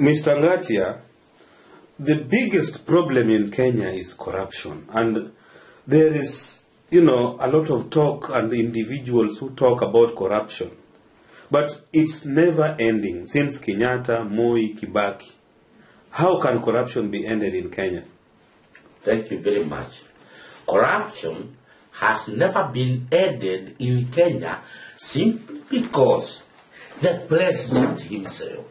Mr. Ngatia, the biggest problem in Kenya is corruption. And there is, a lot of talk and individuals who talk about corruption. But it's never ending since Kenyatta, Moi, Kibaki. How can corruption be ended in Kenya? Thank you very much. Corruption has never been ended in Kenya simply because the president himself,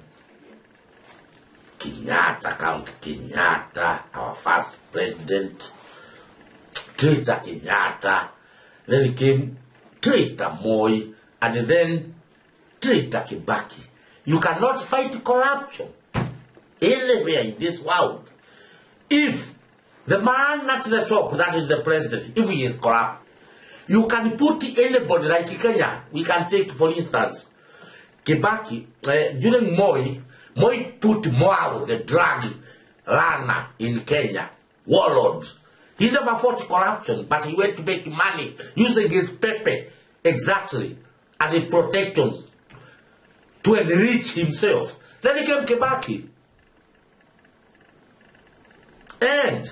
Kenyatta, Count Kenyatta, our first president, traitor Kenyatta, then he came traitor Moi, and then traitor Kibaki. You cannot fight corruption anywhere in this world if the man at the top, that is the president, if he is corrupt. You can put anybody like Kenya. We can take, for instance, Kibaki. During Moi put Moao, the drug runner in Kenya, warlord. He never fought corruption, but he went to make money using his paper exactly as a protection to enrich himself. Then he came Kibaki. And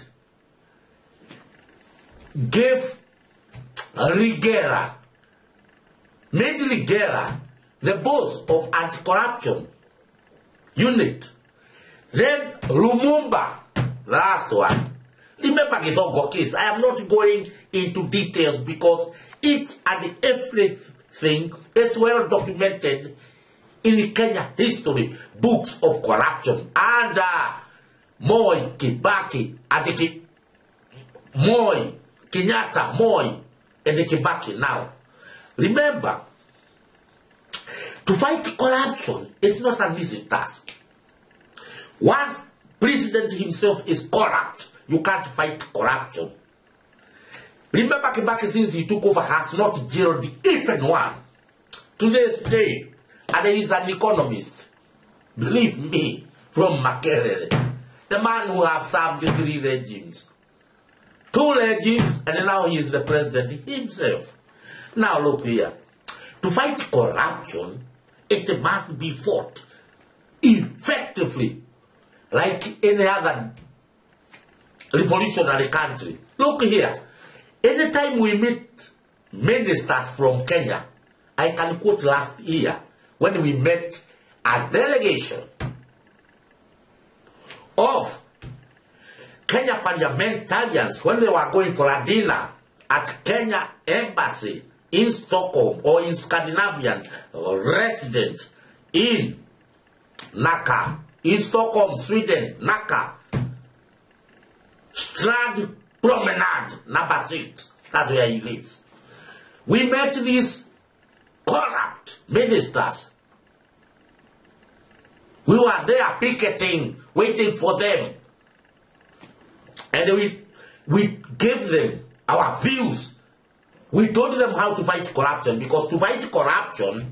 gave Rigera, made Rigera the boss of anti-corruption unit. Then Lumumba, the last one. Remember Githogo case. I am not going into details because each and everything is well documented in Kenya history, books of corruption. And Moi, Kibaki, and Moi, Kenyatta, Moi, and Kibaki now. Remember, to fight corruption is not an easy task. Once president himself is corrupt, you can't fight corruption. Remember, Kibaki, since he took over, has not jailed even one. To this day, and he is an economist, believe me, from Makerere, the man who has served 3 regimes. 2 regimes, and now he is the president himself. Now look here. To fight corruption, it must be fought effectively, like any other revolutionary country. Look here. Anytime we meet ministers from Kenya, I can quote last year when we met a delegation of Kenya parliamentarians when they were going for a dinner at Kenya Embassy in Stockholm or in Scandinavian resident in Nacka, in Stockholm, Sweden, Nacka, Strand Promenade, number 6, that's where he lives. We met these corrupt ministers. We were there picketing, waiting for them. And we gave them our views. We told them how to fight corruption, because to fight corruption,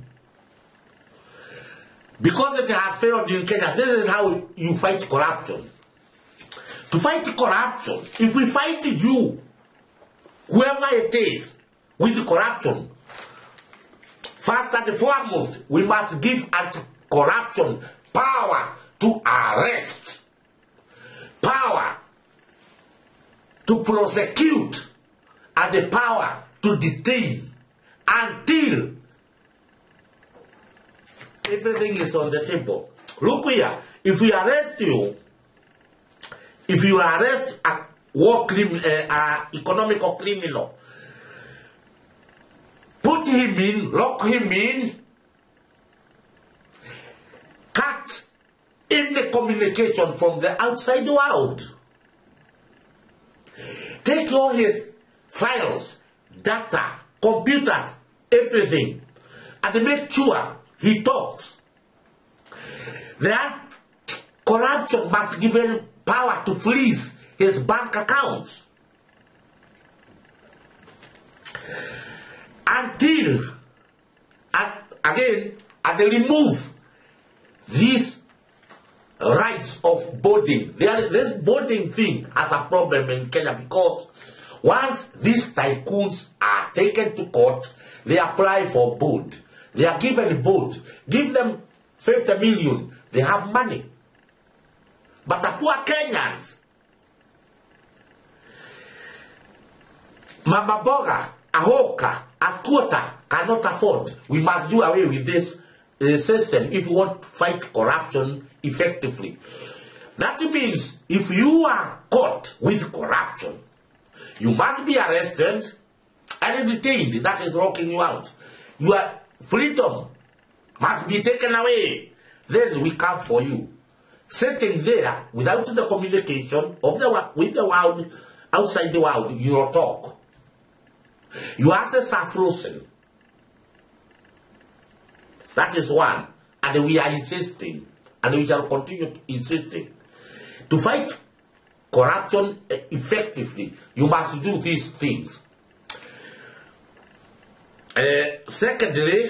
because it has failed in Kenya, this is how you fight corruption. To fight corruption, if we fight you, whoever it is, with corruption, first and foremost, we must give anti-corruption power to arrest, power to prosecute, and the power to detain until everything is on the table. Look here, if we arrest you, if you arrest a war criminal, economical criminal, put him in, lock him in, cut any communication from the outside world. Take all his files, data, computers, everything, and make sure he talks. That corruption must give him power to freeze his bank accounts until, and again, and they remove these rights of boarding. This boarding thing has a problem in Kenya, because once these tycoons are taken to court, they apply for board. They are given board. Give them 50 million. They have money. But the poor Kenyans, Mama Boga, a hawker, a squatter cannot afford. We must do away with this system if we want to fight corruption effectively. That means if you are caught with corruption, you must be arrested and detained. That is locking you out. Your freedom must be taken away. Then we come for you. Sitting there without the communication of with the world, outside the world, you don't talk. Your assets are frozen. That is one. And we are insisting, and we shall continue insisting. To fight corruption effectively, you must do these things. Secondly,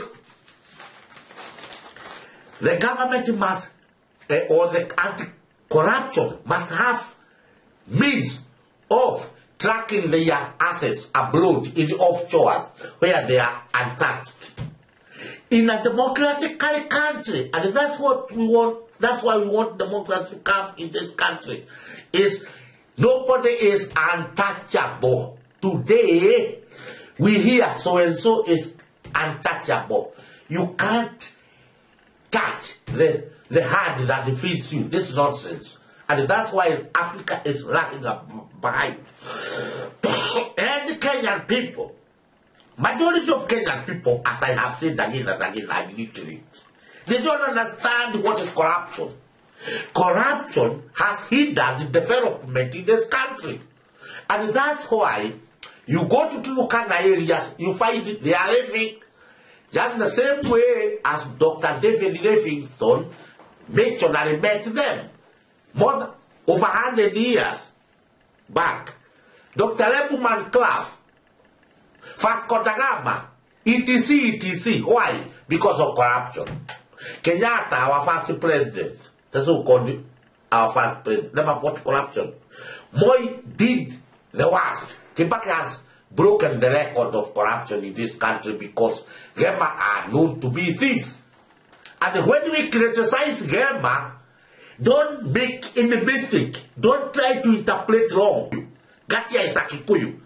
the government must, or the anti-corruption must have means of tracking their assets abroad in the offshores where they are untouched. In a democratic country, and that's what we want, that's why we want democracy to come in this country, is nobody is untouchable. Today, we hear so-and-so is untouchable. You can't touch the hand that feeds you. This is nonsense. And that's why Africa is lagging behind. And the Kenyan people, majority of Kenyan people, as I have said again and again, are illiterate. They don't understand what is corruption. Corruption has hindered development in this country. And that's why you go to Turkana areas, you find they are living just the same way as Dr. David Livingstone missionary met them. More than over 100 years back. Dr. Lebuman Clough, Vasco da Gama, etc. Why? Because of corruption. Kenyatta, our first president, that's who called our first president, never fought corruption. Moi did the worst. Kibaki has broken the record of corruption in this country because Gema are known to be thieves. And when we criticize Gema, don't make any mistake. Don't try to interpret wrong. Gatia is a Kikuyu.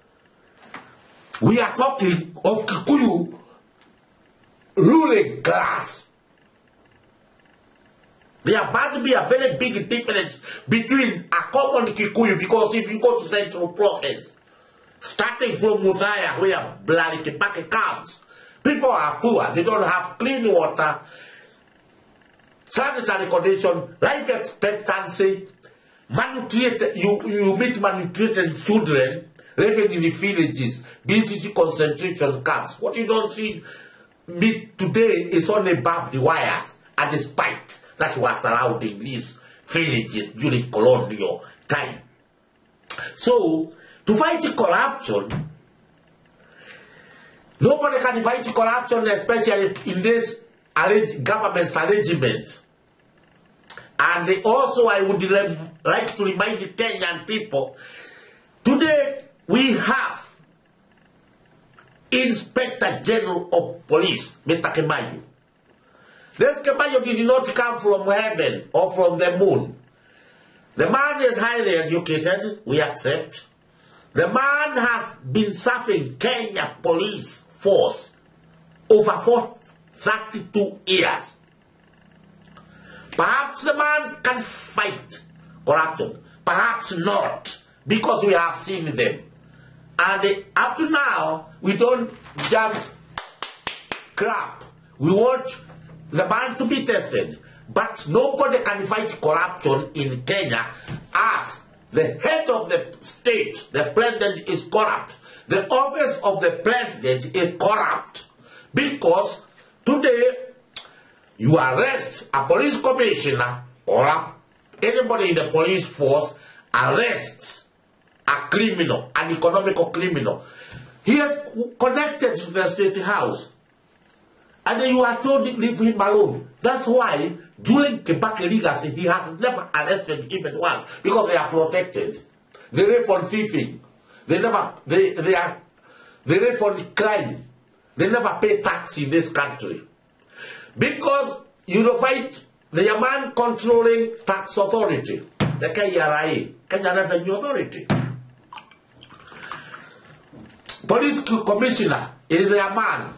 We are talking of Kikuyu ruling class. There must be a very big difference between a common Kikuyu, because if you go to Central Province, starting from Muthaya, where Bloody Kibaki comes, people are poor, they don't have clean water, sanitary condition, life expectancy, malnutrited, you meet malnutrited children living in the villages, BTC concentration camps. What you don't see today is only barbed wires and the spikes that were surrounding these villages during colonial time. So, to fight corruption, nobody can fight corruption, especially in this government's arrangement. And also, I would like to remind the Kenyan people, today we have Inspector General of Police, Mr. Kimayu. This Kimayu did not come from heaven or from the moon. The man is highly educated, we accept. The man has been serving Kenya police force over 32 years. Perhaps the man can fight corruption. Perhaps not, because we have seen them. And up to now, we don't just crap. We want the man to be tested. But nobody can fight corruption in Kenya as the head of the state, the president, is corrupt. The office of the president is corrupt. Because today, you arrest a police commissioner or anybody in the police force arrests a criminal, an economical criminal. He is connected to the state house. And then you are told to leave him alone. That's why during Kibaki legacy, he has never arrested even one, because they are protected. They live on thieving. They live on crime. They never pay tax in this country. Because you don't fight the man controlling tax authority. the KRA, Kenya Revenue Authority. Police commissioner is their man.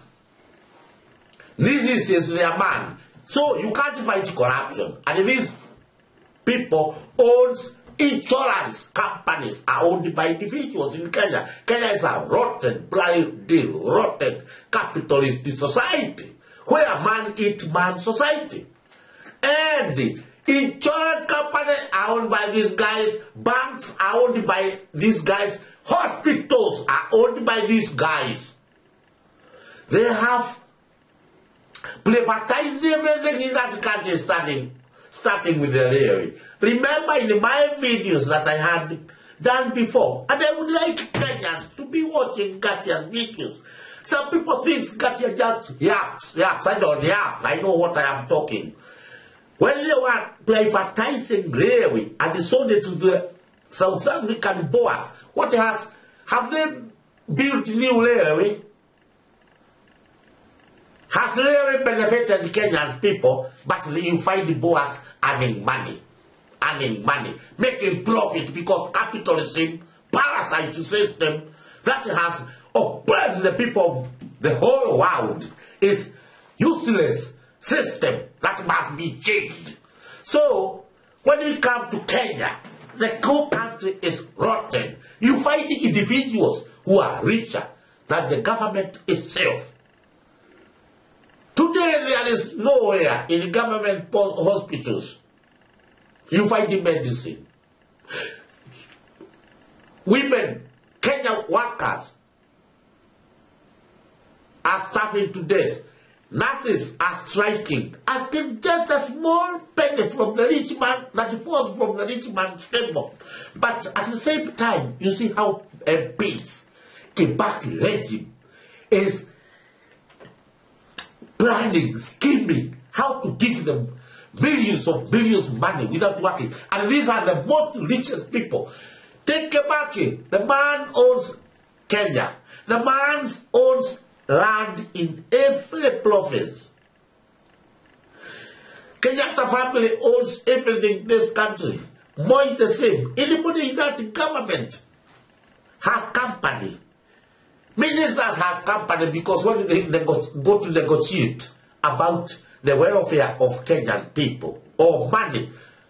This is their man. So you can't fight corruption. And these people owns insurance companies are owned by individuals in Kenya. Kenya is a rotten, bloody, rotten capitalist society where man eat man society. And the insurance companies are owned by these guys, banks are owned by these guys, hospitals are owned by these guys. They have privatized everything in that country starting with the railway. Remember in my videos that I had done before, and I would like Kenyans to be watching Gatia's videos. Some people think Gatia just yaps. I don't yap. I know what I am talking. When they were privatizing railway and they sold it to the South African Boers, have they built new railway? Has railway benefited Kenyan people? But you find the Boers earning money, making profit because capitalism, parasite system that has oppressed the people of the whole world is useless system that must be changed. So when we come to Kenya, the whole country is rotten. You find individuals who are richer than the government itself. Today there is nowhere in government hospitals you find the medicine. Women, Kenyan workers are starving to death. Nurses are striking, asking just a small penny from the rich man that falls from the rich man's table. But at the same time, you see how MPs, Kibaki regime, is planning, scheming, how to give them millions of billions of money without working. And these are the most richest people. Take Kibaki, the man owns Kenya. The man owns land in every province. Kenyatta family owns everything in this country. More the same. Anybody in that government has company. Ministers has company because when they go to negotiate about the welfare of Kenyan people or money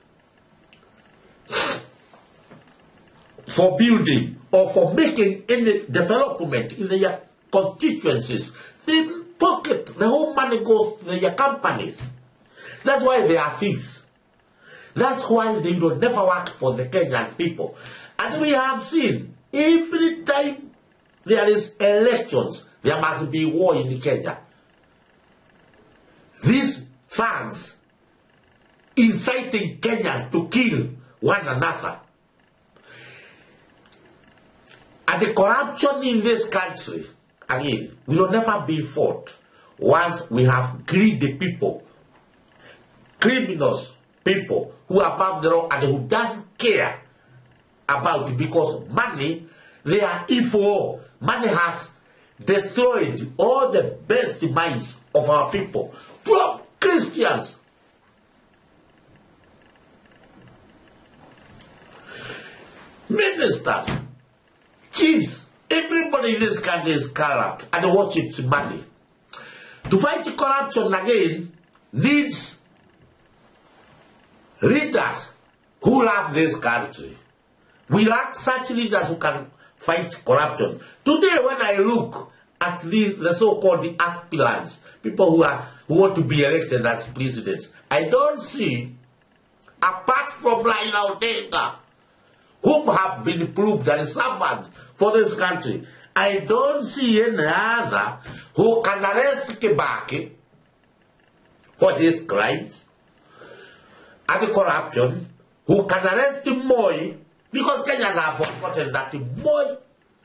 for building or for making any development in their constituencies, they pocket, the whole money goes to their companies. That's why they are thieves. That's why they will never work for the Kenyan people. And we have seen, every time there is elections, there must be war in Kenya. These thugs inciting Kenyans to kill one another. And the corruption in this country, again, will never be fought once we have greedy people, criminals, people who are above the law and who doesn't care about it because money, they are evil. Money has destroyed all the best minds of our people, from Christians. Ministers, chiefs, everybody in this country is corrupt and worships money. To fight corruption again needs leaders who love this country. We lack such leaders who can fight corruption. Today when I look at the so-called aspirants, people who want to be elected as presidents, I don't see, apart from Raila Odinga, whom have been proved and suffered for this country, I don't see any other who can arrest Kibaki for his crimes and corruption, who can arrest Moi, because Kenyans have forgotten that Moi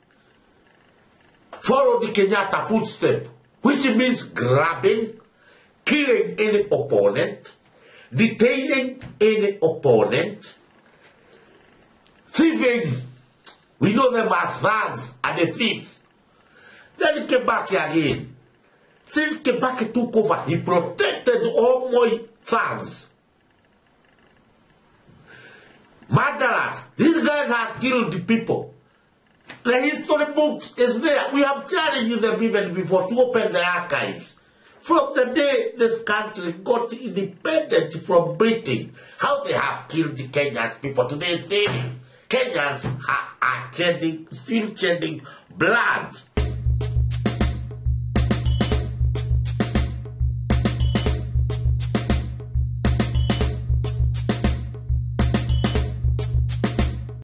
followed the Kenyatta footstep, which means grabbing, killing any opponent, detaining any opponent, thieving. We know them as thugs and the thieves. Then Kibaki again. Since Kibaki took over, he protected all Moi thugs. murderers. These guys have killed people. The history books is there. We have challenged them even before to open the archives. From the day this country got independent from Britain, how they have killed the Kenya's people. To this day, Kenyans are shedding, still shedding blood